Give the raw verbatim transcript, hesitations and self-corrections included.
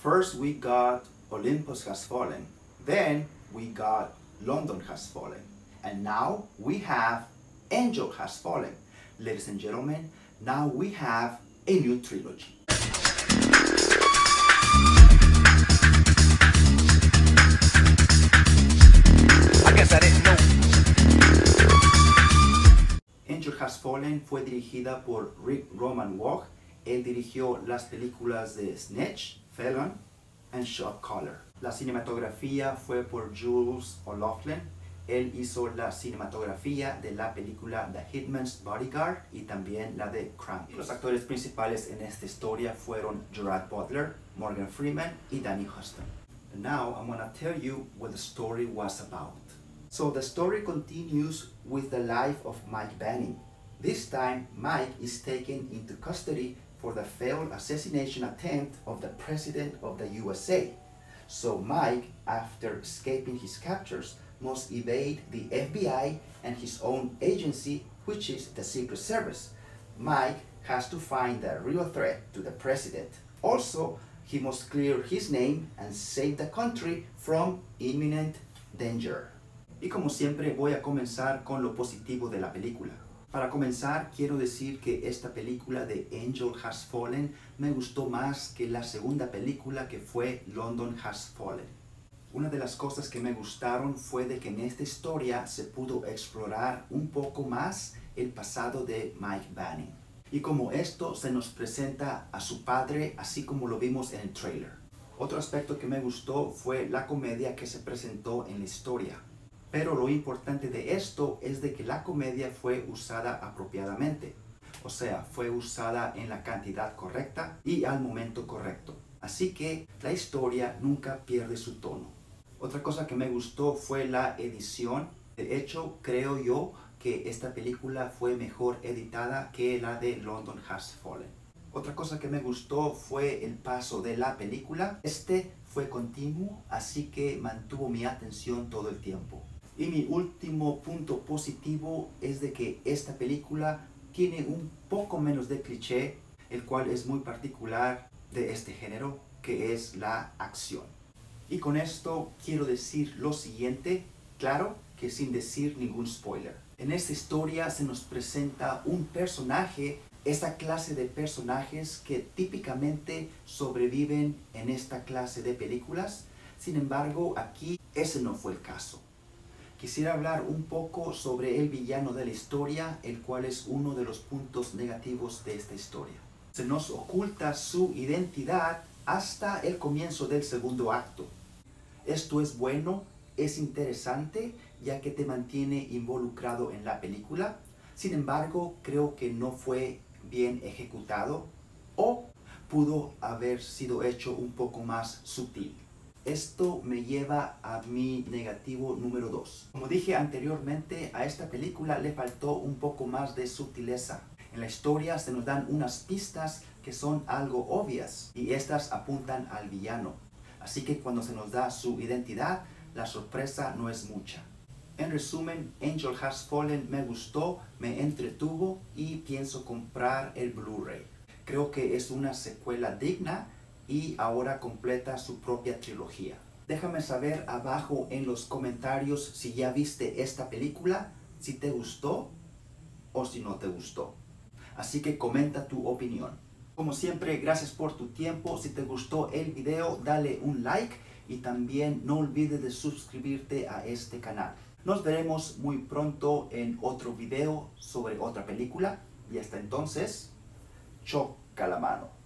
First we got Olympus Has Fallen, then we got London Has Fallen, and now we have Angel Has Fallen. Ladies and gentlemen, now we have a new trilogy. I guess I didn't know. Angel Has Fallen fue dirigida por Rick Roman Waugh. Él dirigió las películas de Snatch, Felon and Shot Caller. La cinematografía fue por Jules O'Loughlin. Él hizo la cinematografía de la película The Hitman's Bodyguard y también la de Krampus. Los actores principales en esta historia fueron Gerard Butler, Morgan Freeman y Danny Huston. And now I'm gonna tell you what the story was about. So the story continues with the life of Mike Banning. This time, Mike is taken into custody for the failed assassination attempt of the President of the U S A. So Mike, after escaping his captors, must evade the F B I and his own agency, which is the Secret Service. Mike has to find the real threat to the President. Also, he must clear his name and save the country from imminent danger. Y como siempre voy a comenzar con lo positivo de la película. Para comenzar, quiero decir que esta película de Angel Has Fallen me gustó más que la segunda película que fue London Has Fallen. Una de las cosas que me gustaron fue de que en esta historia se pudo explorar un poco más el pasado de Mike Banning. Y como esto se nos presenta a su padre, así como lo vimos en el trailer. Otro aspecto que me gustó fue la comedia que se presentó en la historia. Pero lo importante de esto es de que la comedia fue usada apropiadamente. O sea, fue usada en la cantidad correcta y al momento correcto. Así que la historia nunca pierde su tono. Otra cosa que me gustó fue la edición. De hecho, creo yo que esta película fue mejor editada que la de London Has Fallen. Otra cosa que me gustó fue el paso de la película. Este fue continuo, así que mantuvo mi atención todo el tiempo. Y mi último punto positivo es de que esta película tiene un poco menos de cliché, el cual es muy particular de este género, que es la acción. Y con esto quiero decir lo siguiente, claro que sin decir ningún spoiler. En esta historia se nos presenta un personaje, esta clase de personajes que típicamente sobreviven en esta clase de películas. Sin embargo, aquí ese no fue el caso. Quisiera hablar un poco sobre el villano de la historia, el cual es uno de los puntos negativos de esta historia. Se nos oculta su identidad hasta el comienzo del segundo acto. Esto es bueno, es interesante, ya que te mantiene involucrado en la película. Sin embargo, creo que no fue bien ejecutado o pudo haber sido hecho un poco más sutil. Esto me lleva a mi negativo número dos. Como dije anteriormente, a esta película le faltó un poco más de sutileza. En la historia se nos dan unas pistas que son algo obvias y estas apuntan al villano. Así que cuando se nos da su identidad, la sorpresa no es mucha. En resumen, Angel Has Fallen me gustó, me entretuvo y pienso comprar el Blu-ray. Creo que es una secuela digna y ahora completa su propia trilogía. Déjame saber abajo en los comentarios si ya viste esta película, si te gustó o si no te gustó. Así que comenta tu opinión. Como siempre, gracias por tu tiempo. Si te gustó el video, dale un like y también no olvides de suscribirte a este canal. Nos veremos muy pronto en otro video sobre otra película y hasta entonces, choca la mano.